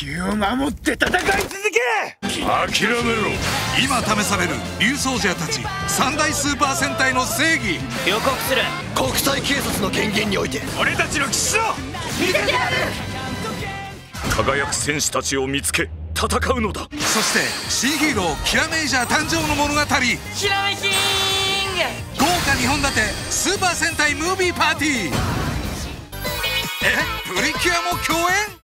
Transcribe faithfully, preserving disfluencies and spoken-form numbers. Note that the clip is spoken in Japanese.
球を守って戦い続け。 諦めろ。 今試される竜ソージャーたち三大スーパー戦隊の正義。 予告する。 国際警察の権限において俺たちの騎士を見せてやる。 輝く戦士たちを見つけ戦うのだ。 そして新ヒーローキラメイジャー誕生の物語。 ひらめきーん。 豪華にほん立てスーパー戦隊ムービーパーティー。えプリキュアも共演。